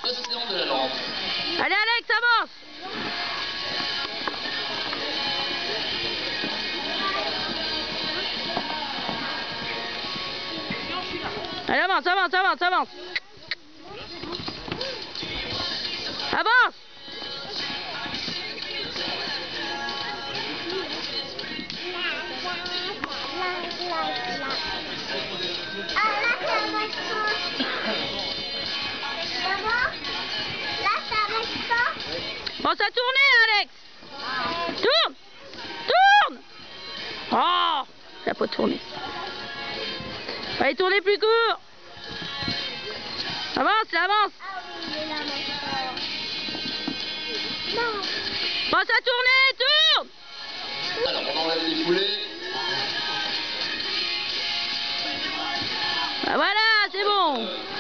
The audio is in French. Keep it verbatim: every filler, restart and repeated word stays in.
Océan de la lampe. Allez Alex, avance. Allez, avance, avance, avance, avance. Avance. Ah, là, ça reste pas. Là, ça reste pas. Pense à tourner, Alex. Tourne. Tourne. Oh, ça n'a pas tourné. Allez, tournez plus court. Avance, avance. Ah oui, il est là maintenant. Non. Pense à tourner, tourne. Alors on enlève les foulées. Ah, voilà, c'est bon.